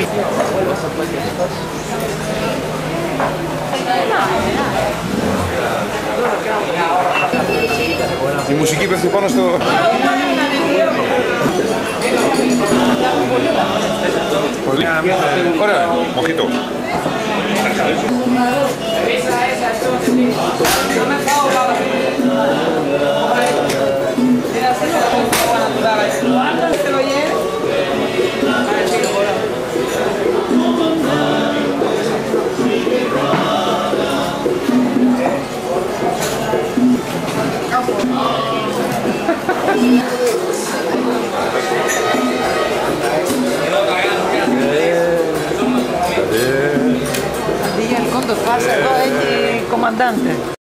Η μουσική πέφτει πάνω στο... Πολύ ωραία, μοχίτο. Αντί για ελκόντο φάσα εδώ έχει κομμαντάντε.